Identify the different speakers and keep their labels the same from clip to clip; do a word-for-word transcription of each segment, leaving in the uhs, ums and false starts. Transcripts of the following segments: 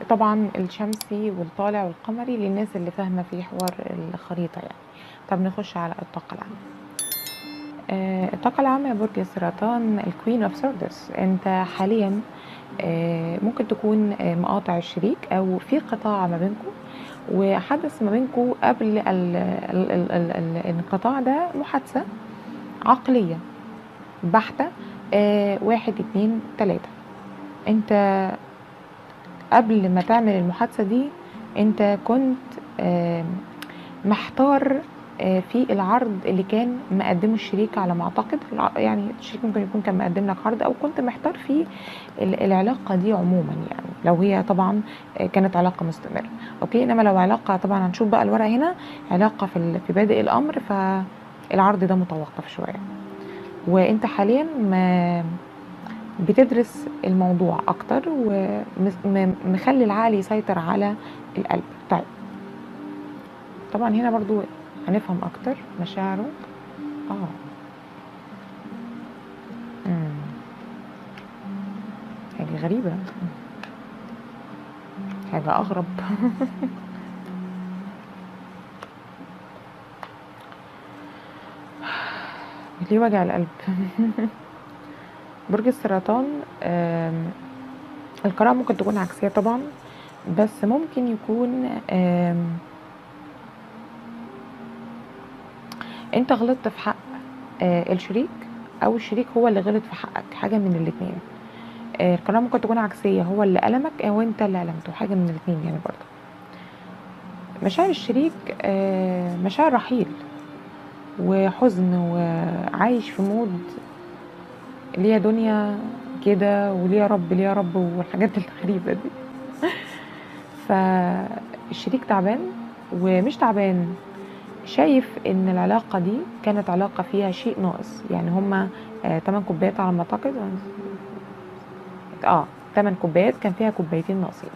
Speaker 1: طبعا الشمسي والطالع والقمري للناس اللي فاهمة في حوار الخريطة يعني. طب نخش على الطاقة العامة. آه، الطاقة العامة يا برج السرطان، الكوين اوف سوردس. انت حاليا آه، ممكن تكون آه، مقاطع الشريك او في قطاع ما بينكم، وحدث ما بينكم قبل ال ال ال ال ال ال الانقطاع ده محادثة عقلية بحتة. آه، واحد اتنين تلاتة. انت قبل ما تعمل المحادثة دي انت كنت آه، محتار آه، في العرض اللي كان مقدمه الشريك على ما اعتقد. يعني الشريك ممكن يكون كان مقدم لك عرض، او كنت محتار في العلاقة دي عموما، يعني لو هي طبعا آه، كانت علاقة مستمرة. اوكي، انما لو علاقة، طبعا هنشوف بقى الورق هنا، علاقة في في بادئ الامر، فالعرض ده متوقف شوية. وانت حاليا ما بتدرس الموضوع اكتر ومخلي العقل يسيطر على القلب. طيب طبعا هنا برضو هنفهم اكتر مشاعره. اه امم حاجة غريبة، حاجة اغرب. ليه وجع القلب؟ برج السرطان، القراءة ممكن تكون عكسية طبعا، بس ممكن يكون انت غلطت في حق الشريك، او الشريك هو اللي غلط في حقك، حاجة من الاتنين. القراءة ممكن تكون عكسية، هو اللي ألمك او انت اللي ألمته، حاجة من الاتنين يعني. برضه مشاعر الشريك مشاعر رحيل وحزن، وعايش في مود ليه دنيا كده، وليه رب ليه رب والحاجات الغريبة دي. فالشريك تعبان، ومش تعبان، شايف ان العلاقة دي كانت علاقة فيها شيء ناقص. يعني هما آه تمن كوبايات على ما اعتقد، اه تمن كوبايات كان فيها كوبايتين ناقصين،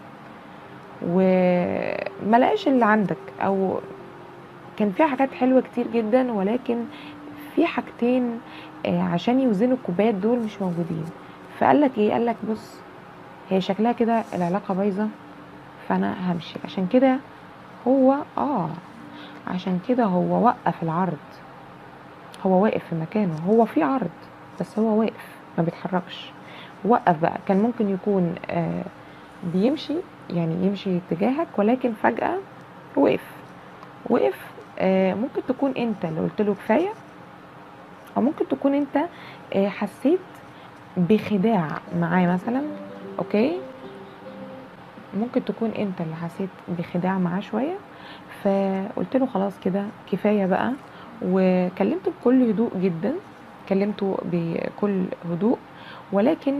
Speaker 1: وما لقاش اللي عندك، او كان فيها حاجات حلوة كتير جدا، ولكن في حاجتين آه عشان يوزنوا الكوبايات دول مش موجودين. فقال لك ايه؟ قال لك بص، هي شكلها كده العلاقة بايظة، فانا همشي. عشان كده هو اه عشان كده هو وقف العرض. هو واقف في مكانه، هو في عرض بس هو واقف ما بيتحركش. وقف بقى. كان ممكن يكون آه بيمشي، يعني يمشي اتجاهك، ولكن فجأة وقف. وقف. آه ممكن تكون انت اللي قلت له كفاية، او ممكن تكون انت آه حسيت بخداع معاه مثلا. اوكي، ممكن تكون انت اللي حسيت بخداع معاه شوية، فقلت له خلاص كده كفاية بقى. وكلمته بكل هدوء جدا، كلمته بكل هدوء، ولكن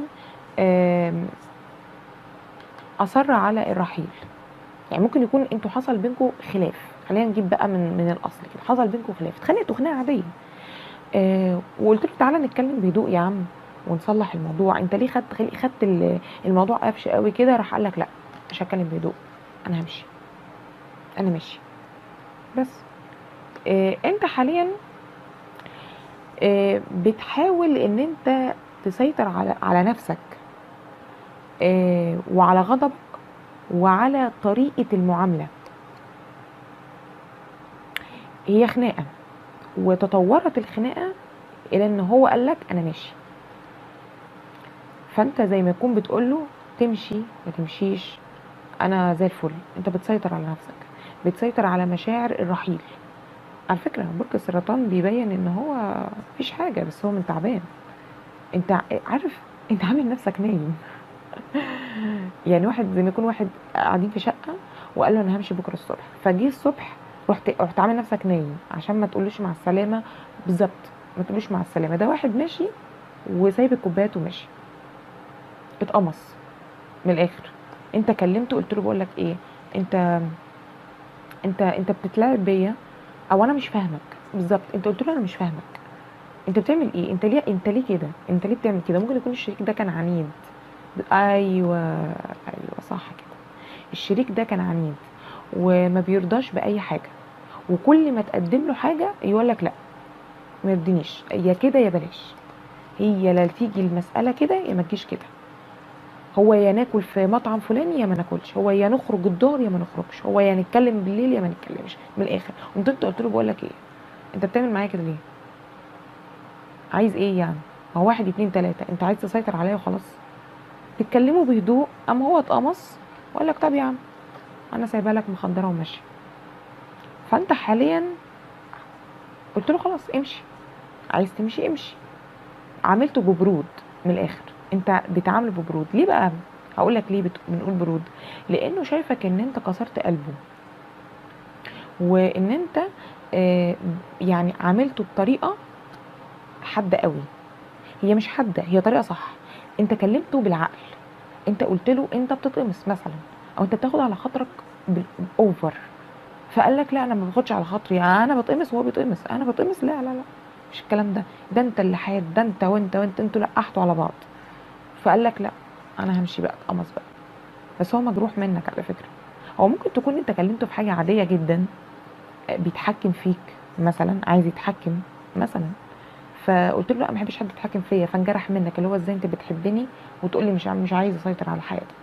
Speaker 1: أصر على الرحيل. يعني ممكن يكون انتوا حصل بينكم خلاف، خلينا نجيب بقى من من الاصل كده، حصل بينكم خلاف، اتخانقتوا خناقه عاديه. آه وقلت له تعالى نتكلم بهدوء يا عم ونصلح الموضوع. انت ليه خدت خدت الموضوع قفش قوي كده؟ راح قال لك لا مش هتكلم بهدوء، انا همشي، انا ماشي. بس آه انت حاليا آه بتحاول ان انت تسيطر على على نفسك آه وعلى غضبك وعلى طريقة المعاملة. هي خناقة، وتطورت الخناقة الى ان هو قالك انا ماشي. فانت زي ما يكون بتقوله تمشي ما تمشيش، انا زي الفل. انت بتسيطر على نفسك، بتسيطر على مشاعر الرحيل. على فكرة برج السرطان بيبين ان هو مفيش حاجة، بس هو من تعبان. انت عارف، انت عامل نفسك نايم. يعني واحد زي ما يكون واحد قاعدين في شقة وقال له انا همشي بكرة الصبح، فجي الصبح رحت رحت عامل نفسك نايم عشان ما تقولوش مع السلامة. بالظبط، ما تقولوش مع السلامة. ده واحد ماشي وسايب الكوبايات وماشي، اتقمص من الاخر. انت كلمته قلت له بقول لك ايه، انت انت انت بتتلاعب بيا، او انا مش فاهمك. بالظبط، انت قلت له انا مش فاهمك، انت بتعمل ايه؟ انت ليه انت ليه كده؟ انت ليه بتعمل كده؟ ممكن يكون الشريك ده كان عنيد. ايوه ايوه صح كده، الشريك ده كان عنيد وما بيرضاش باي حاجه، وكل ما تقدم له حاجه يقول لك لا ما يرضينيش، يا كده يا بلاش. هي لا تيجي المساله كده يا ما تجيش كده. هو يا ناكل في مطعم فلاني يا ما ناكلش، هو يا نخرج الظهر يا ما نخرجش، هو يا نتكلم بالليل يا ما نتكلمش. من الاخر قمت انت قلت له بقول لك ايه، انت بتعمل معايا كده ليه؟ عايز ايه يعني؟ هو واحد اتنين تلاته، انت عايز تسيطر عليا وخلاص؟ تتكلموا بهدوء، اما هو اتقمص وقال لك طب يا عم انا سايبه لك مخدره وماشي. فانت حاليا قلت له خلاص امشي، عايز تمشي امشي. عاملته ببرود. من الاخر انت بتعامله ببرود. ليه بقى؟ هقول لك ليه بت... بنقول برود. لانه شايفك ان انت كسرت قلبه، وان انت آه يعني عاملته بطريقه حاده قوي. هي مش حاده، هي طريقه صح. انت كلمته بالعقل، انت قلت له انت بتتقمص مثلا، او انت بتاخد على خاطرك بالاوفر. فقال لك لا انا ما باخدش على خاطري، انا بتقمص وهو بيتقمص، انا بتقمص. لا لا لا، مش الكلام ده. ده انت اللي حاد، ده انت وانت وانت انتوا لقحتوا على بعض. فقال لك لا انا همشي بقى اتقمص بقى. بس هو مجروح منك على فكره. هو ممكن تكون انت كلمته في حاجه عاديه جدا، بيتحكم فيك مثلا، عايز يتحكم مثلا، فقلت له لا ما بحبش حد يتحكم فيا، فانجرح منك، اللي هو ازاي انت بتحبني وتقول لي مش مش عايز اسيطر على حياتك.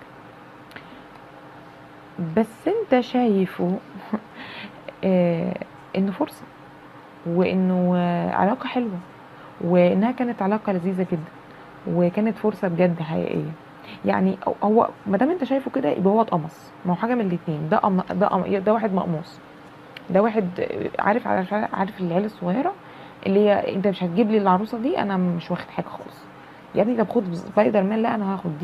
Speaker 1: بس انت شايفه آه انه فرصه، وانه آه علاقه حلوه، وانها كانت علاقه لذيذه جدا، وكانت فرصه بجد حقيقيه. يعني هو ما دام انت شايفه كده يبقى هو اتقمص. ما هو حاجه من الاثنين، ده أم ده أم ده واحد مقموص، ده واحد عارف عارف عارف العيال الصغيره اللي هي انت مش هتجيب لي العروسه دي، انا مش واخد حاجه خالص يا ابني. طب خد سبايدر مان، لا انا هاخد دي.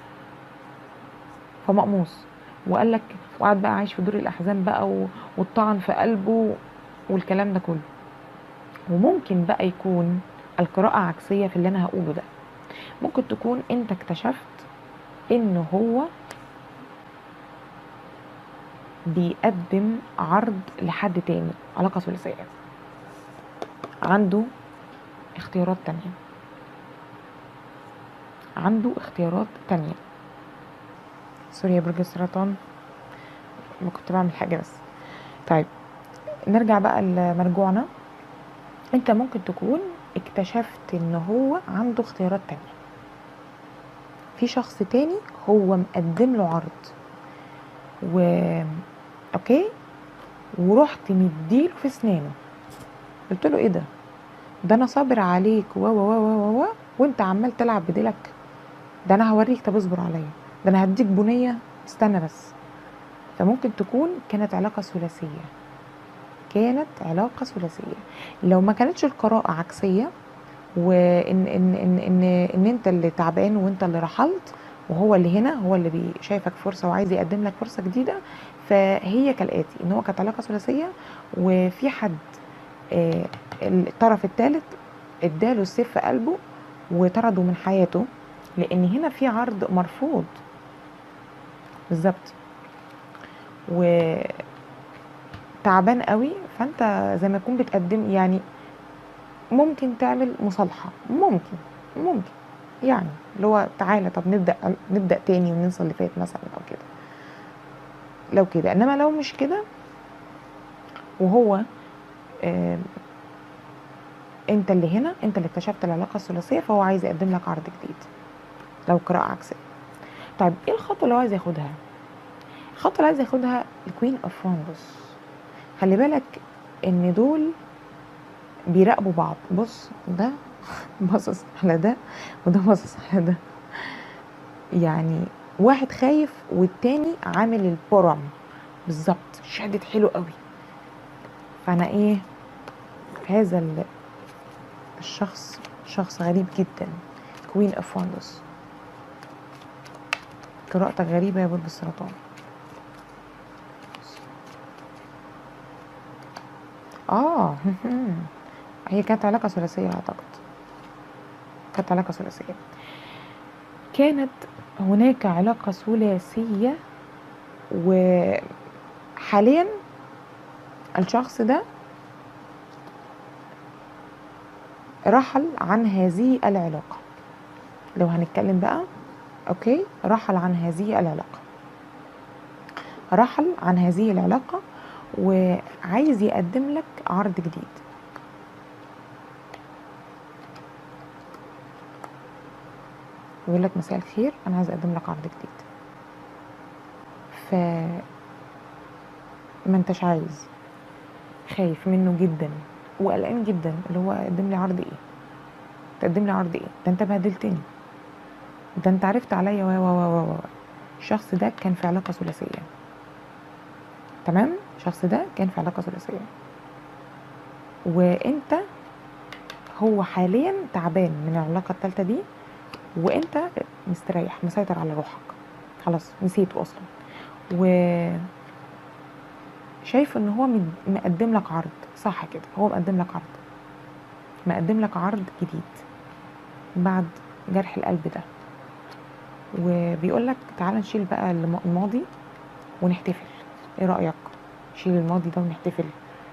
Speaker 1: فمقموص. وقال لك وقعد بقى عايش في دور الاحزان بقى، والطعن في قلبه والكلام ده كله. وممكن بقى يكون القراءه عكسيه في اللي انا هقوله ده. ممكن تكون انت اكتشفت ان هو بيقدم عرض لحد تاني، علاقه ثلاثيه، عنده اختيارات تانية، عنده اختيارات تانية. سوري يا برج السرطان، ما كنت بعمل حاجة بس. طيب نرجع بقى لمرجوعنا. انت ممكن تكون اكتشفت ان هو عنده اختيارات تانية، في شخص تاني هو مقدم له عرض و اوكي، ورحت مديله في سنانه. قلت له ايه ده ده انا صابر عليك و و و و و وانت عمال تلعب بديلك. ده انا هوريك، طب اصبر عليا، ده انا هديك بنيه، استنى بس. فممكن تكون كانت علاقه ثلاثيه، كانت علاقه ثلاثيه. لو ما كانتش القراءه عكسيه، وان ان ان ان ان انت اللي تعبان وانت اللي رحلت، وهو اللي هنا، هو اللي شايفك فرصه وعايز يقدم لك فرصه جديده. فهي كالاتي، ان هو كانت علاقه ثلاثيه، وفي حد آه الطرف الثالث اداله السيف في قلبه وطرده من حياته، لان هنا في عرض مرفوض بالظبط، وتعبان قوي. فانت زي ما تكون بتقدم يعني، ممكن تعمل مصالحه، ممكن ممكن يعني اللي هو تعالى طب نبدا نبدا تاني وننسى اللي فات مثلا، او كده. لو كده، انما لو مش كده وهو آه انت اللي هنا، انت اللي اكتشفت العلاقه الثلاثيه، فهو عايز يقدم لك عرض جديد لو قراءه عكسيه. طيب ايه الخطوه اللي هو عايز ياخدها؟ الخطوه اللي عايز ياخدها الكوين اوف وانجز. خلي بالك ان دول بيراقبوا بعض. بص ده باصص على ده، وده باصص على ده، يعني واحد خايف والتاني عامل البرم بالظبط، شهدت حلو قوي. فانا ايه، هذا الشخص شخص غريب جدا. كوين اوف وانجز، قراءتك غريبه يا برج السرطان. اه هي كانت علاقه ثلاثيه اعتقد، كانت علاقه ثلاثيه. كانت هناك علاقه ثلاثيه، وحاليا الشخص ده رحل عن هذه العلاقه. لو هنتكلم بقى اوكي، رحل عن هذه العلاقه، رحل عن هذه العلاقه وعايز يقدم لك عرض جديد. يقول لك مساء الخير، انا عايز اقدم لك عرض جديد. ف ما انتش عايز، خايف منه جدا وقلقان جدا، اللي هو قدم لي عرض ايه؟ تقدم لي عرض ايه؟ ده انت بهدلتني، ده انت عرفت عليا و و و و الشخص ده كان في علاقه ثلاثيه. تمام، الشخص ده كان في علاقه ثلاثيه، وانت هو حاليا تعبان من العلاقه الثالثه دي، وانت مستريح مسيطر على روحك، خلاص نسيته اصلا، وشايف ان هو مقدم لك عرض. صح كده، هو مقدم لك عرض، مقدم لك عرض جديد بعد جرح القلب ده، وبيقول لك تعالى نشيل بقى الماضي ونحتفل. ايه رأيك؟ شيل الماضي ده ونحتفل.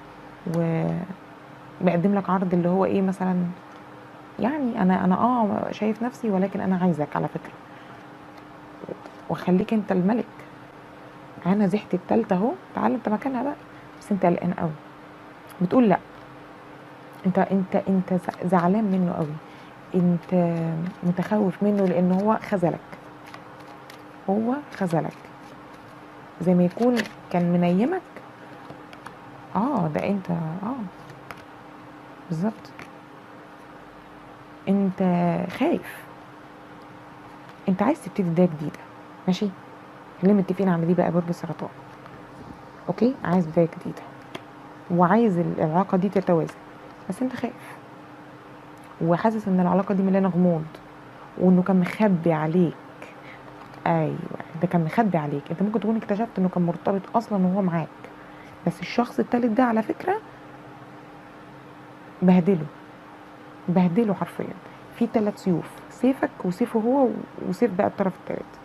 Speaker 1: وبقدم لك عرض اللي هو ايه مثلا، يعني انا انا اه شايف نفسي، ولكن انا عايزك على فكرة، وخليك انت الملك. انا زحت التالتة اهو، تعالى انت مكانها بقى. بس انت قلقان قوي، بتقول لا، انت انت انت زعلان منه قوي، انت متخوف منه لان هو خذلك، هو خذلك زي ما يكون كان منيمك. اه ده انت اه بالظبط، انت خايف، انت عايز تبتدي بدايه جديده. ماشي، خلينا متفقين على دي بقى. برج السرطان، اوكي، عايز بدايه جديده وعايز العلاقه دي تتوازن، بس انت خايف وحاسس ان العلاقه دي مليانه غموض، وانه كان مخبي عليك. ايوه، ده كان مخبي عليك. انت ممكن تكون اكتشفت انه كان مرتبط اصلا وهو معاك، بس الشخص التالت ده على فكره بهدله، بهدله حرفيا. في ثلاث سيوف، سيفك وسيفه هو وسيف بقى الطرف التالت.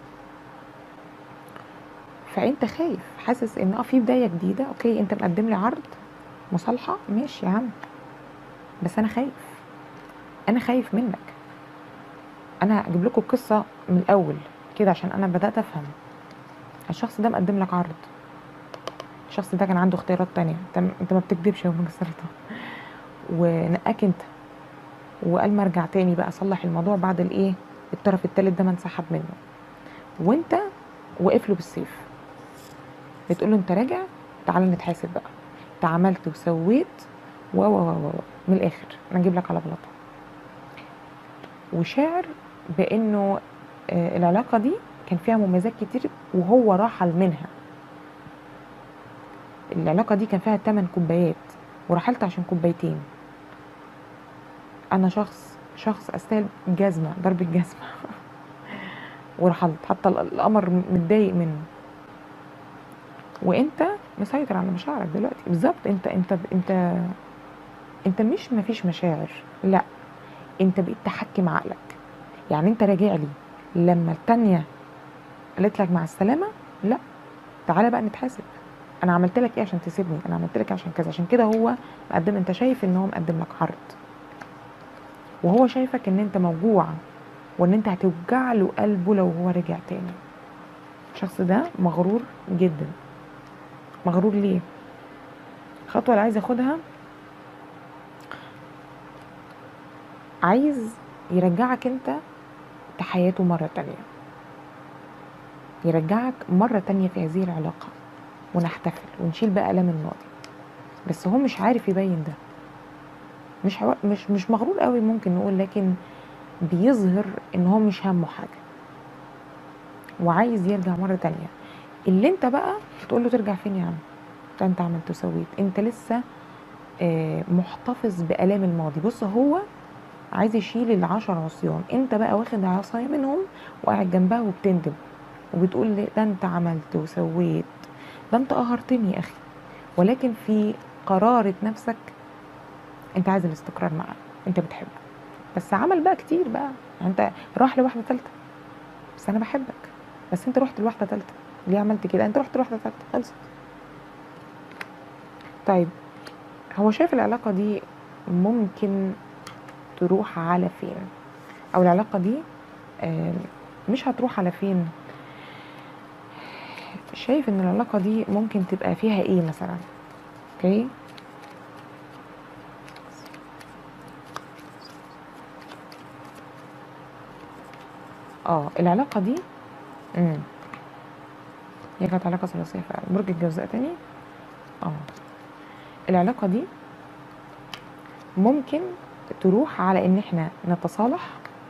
Speaker 1: فانت خايف، حاسس ان اه في بدايه جديده. اوكي، انت مقدم لي عرض مصالحه، ماشي يا عم، بس انا خايف، انا خايف منك. انا هجيب لكم القصه من الاول كده عشان انا بدات افهم. الشخص ده مقدم لك عرض، الشخص ده كان عنده اختيارات تانية. انت انت ما بتكدبش يا ابن السرطان، ونقاك انت، وقال ما ارجع تاني بقى اصلح الموضوع بعد الايه، الطرف التالت ده ما انسحب منه، وانت واقف له بالسيف بتقول له انت راجع، تعالى نتحاسب بقى، انت عملت وسويت و و و و من الاخر انا اجيب لك على بلاطه. وشاعر بانه آه العلاقه دي كان فيها مميزات كتير وهو رحل منها. العلاقه دي كان فيها ثمانية كوبايات ورحلت عشان كوبايتين. انا شخص شخص استاهل جزمه، ضرب الجزمه ورحلت، حتى القمر متضايق منه، وانت مسيطر على مشاعرك دلوقتي. بالظبط، انت انت انت انت مش مفيش مشاعر، لا، انت بقيت تحكم عقلك. يعني انت راجع لي لما التانية قالت لك مع السلامة، لا، تعالى بقى نتحاسب. انا عملت لك ايه عشان تسيبني؟ انا عملت لك عشان كذا، عشان كده هو مقدم. انت شايف ان هو مقدم لك عرض، وهو شايفك ان انت موجوع، وان انت هتوجع له قلبه لو هو رجع تاني. الشخص ده مغرور جدا. مغرور ليه؟ الخطوة اللي عايز ياخدها، عايز يرجعك انت لحياته مرة تانية، يرجعك مرة تانية في هذه العلاقة، ونحتفل ونشيل بقى ألم الماضي. بس هو مش عارف يبين ده، مش حو... مش مش مغرور قوي ممكن نقول، لكن بيظهر ان هو مش همه حاجة وعايز يرجع مرة تانية. اللي انت بقى تقول له ترجع فين يا عم؟ ده انت عملت وسويت، انت لسه آه محتفظ بألام الماضي. بص، هو عايز يشيل العشر عصيان، انت بقى واخد عصاية منهم وقاعد جنبها وبتندم وبتقول لي ده انت عملت وسويت، ده انت قهرتني يا اخي. ولكن في قرارة نفسك انت عايز الاستقرار معاه، انت بتحبه، بس عمل بقى كتير بقى. يعني انت راح لواحدة ثالثة، بس انا بحبك، بس انت رحت لواحدة ثالثة، ليه عملت كده؟ انت رحت لواحدة ثالثة، خلصت. طيب، هو شايف العلاقة دي ممكن تروح على فين؟ او العلاقة دي مش هتروح على فين. شايف ان العلاقة دي ممكن تبقى فيها ايه مثلا؟ اوكي، اه العلاقه دي امم هي كانت علاقه ثلاثيه فعلا. برج الجوزاء تاني. اه العلاقه دي ممكن تروح على ان احنا نتصالح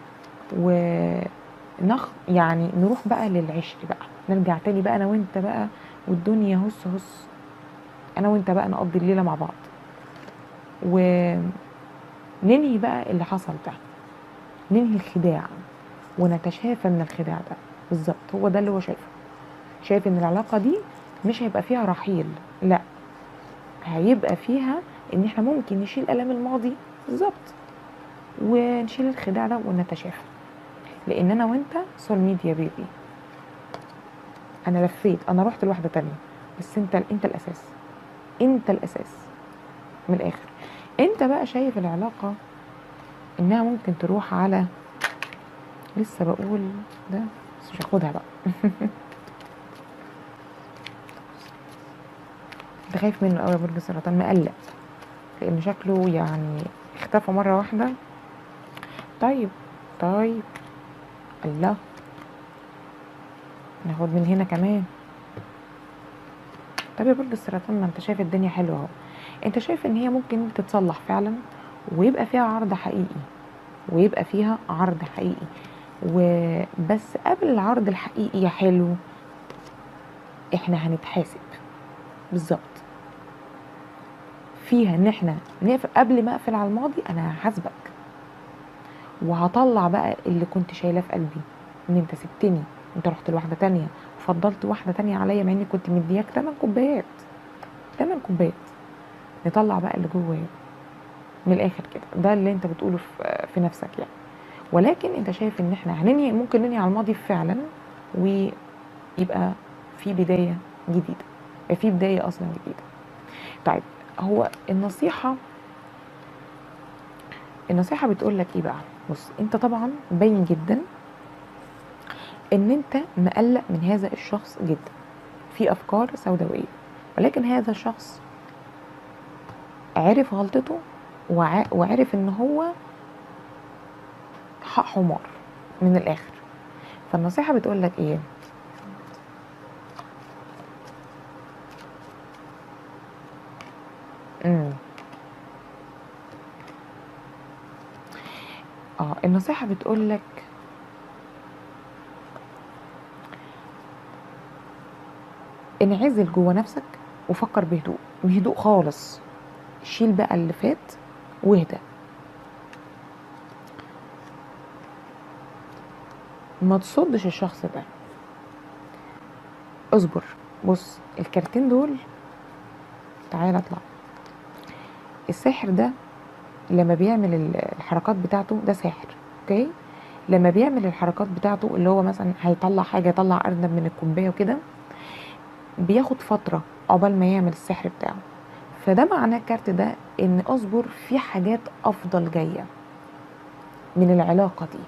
Speaker 1: ونخ يعني نروح بقى للعشق بقى، نرجع تاني بقى انا وانت بقى، والدنيا هس هس انا وانت بقى نقضي الليله مع بعض، وننهي بقى اللي حصل ده، ننهي الخداع ونتشافى من الخداع ده. بالظبط هو ده اللي هو شايفه. شايف ان العلاقه دي مش هيبقى فيها رحيل، لا هيبقى فيها ان احنا ممكن نشيل الام الماضي بالظبط، ونشيل الخداع ده ونتشافى. لان انا وانت سول ميد يا بيبي، انا لفيت، انا رحت لواحده تانية، بس انت انت الاساس، انت الاساس من الاخر. انت بقى شايف العلاقه انها ممكن تروح على، لسه بقول ده بس مش هاخدها بقى. انت خايف منه قوي يا برج السرطان، مقلق لان شكله يعني اختفى مره واحده. طيب طيب الله، ناخد من هنا كمان. طب يا برج السرطان، ما انت شايف الدنيا حلوه اهو، انت شايف ان هي ممكن تتصلح فعلا، ويبقى فيها عرض حقيقي، ويبقى فيها عرض حقيقي. وبس قبل العرض الحقيقي يا حلو احنا هنتحاسب. بالظبط فيها ان احنا نقفل، قبل ما اقفل على الماضي انا هحاسبك، وهطلع بقى اللي كنت شايلاه في قلبي، ان انت سبتني، انت رحت لواحده تانية وفضلت واحده تانية عليا، مع اني كنت مدياك تمن كوبايات، تمن كوبايات. نطلع بقى اللي جوايا من الاخر كده، ده اللي انت بتقوله في, في نفسك يعني. ولكن انت شايف ان احنا هننهي، ممكن ننهي على الماضي فعلا، ويبقى في بدايه جديده، يبقى في بدايه اصلا جديده. طيب هو النصيحه النصيحه بتقول لك ايه بقى؟ بص انت طبعا باين جدا ان انت مقلق من هذا الشخص جدا، في افكار سوداويه، ولكن هذا الشخص عرف غلطته، وع- وعرف ان هو حق حمار من الاخر. فالنصيحه بتقول لك ايه؟ امم اه النصيحه بتقول لك انعزل جوه نفسك وفكر بهدوء، بهدوء خالص. شيل بقى اللي فات واهدى، ما تصدش الشخص ده، اصبر. بص الكارتين دول، تعالى اطلع. الساحر ده لما بيعمل الحركات بتاعته ده ساحر، اوكي؟ لما بيعمل الحركات بتاعته اللي هو مثلا هيطلع حاجه، يطلع ارنب من الكوبايه وكده، بياخد فتره عقبال ما يعمل السحر بتاعه. فده معناه الكارت ده ان اصبر، في حاجات افضل جايه من العلاقه دي.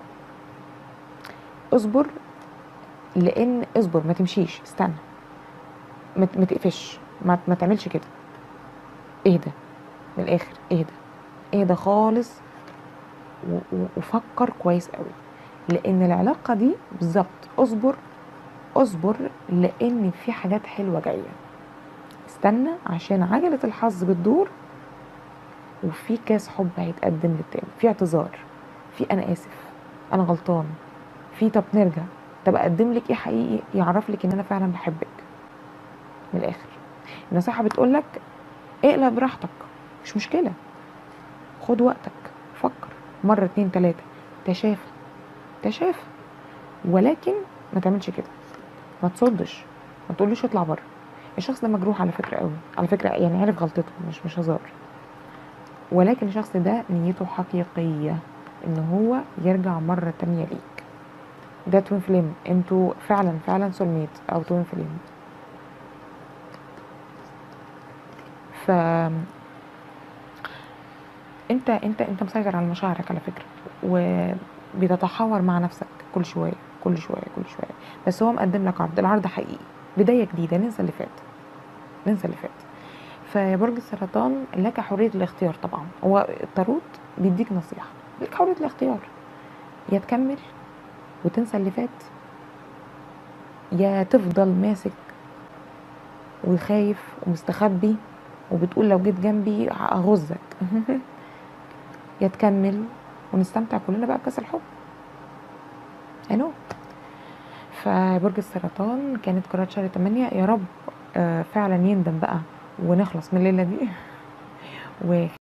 Speaker 1: اصبر، لان اصبر، ما تمشيش، استنى، ما ما تقفش، ما, ما تعملش كده. اهدى من الاخر، اهدى، اهدى خالص، و- و- وفكر كويس قوي. لان العلاقه دي بالظبط، اصبر، اصبر، لان في حاجات حلوه جايه. استنى عشان عجله الحظ بتدور، وفي كاس حب هيتقدم للتاني، في اعتذار، في انا اسف، انا غلطان، في طب نرجع، طب اقدم لك ايه حقيقي يعرف لك ان انا فعلا بحبك. من الاخر النصيحه بتقول لك اقلب براحتك، مش مشكله، خد وقتك، فكر مره اتنين تلاته، تشافى، تشافى. ولكن ما تعملش كده، ما تصدش، ما تقوليش اطلع بره. الشخص ده مجروح على فكره قوي، على فكره يعني عارف غلطته، مش مش هزار. ولكن الشخص ده نيته حقيقيه ان هو يرجع مره تانية ليك. ده توين فليم، انتوا فعلا فعلا سول ميت او توين فليم. ف انت انت انت مسيطر على مشاعرك على فكره، وبتتحاور مع نفسك كل شويه، كل شويه كل شويه. بس هو مقدم لك عرض، العرض حقيقي، بدايه جديده، ننسى اللي فات، ننسى اللي فات. فيا برج السرطان لك حريه الاختيار طبعا. هو التاروت بيديك نصيحه، لك حريه الاختيار، يا تكمل وتنسى اللي فات، يا تفضل ماسك وخايف ومستخبي وبتقول لو جيت جنبي هغزك يا تكمل ونستمتع كلنا بقى بكاس الحب. انو فبرج السرطان كانت قراءة شهر تمانية، يا رب آه فعلا يندم بقى ونخلص من الليلة دي و